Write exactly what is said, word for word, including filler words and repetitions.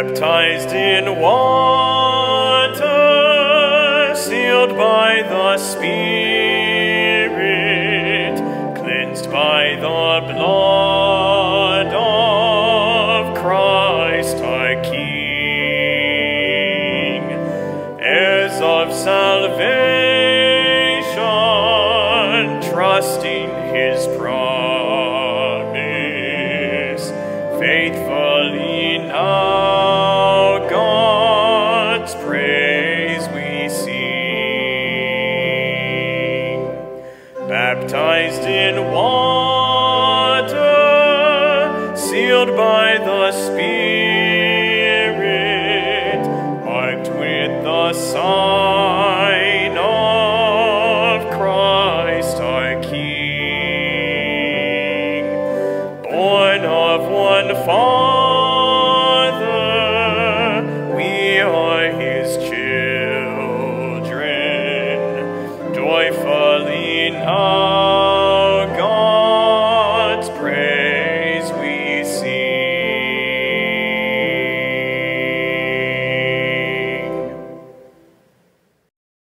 baptized in water, sealed by the Spirit, cleansed by the blood of Christ our King, heirs of salvation, trusting his promise, faithful enough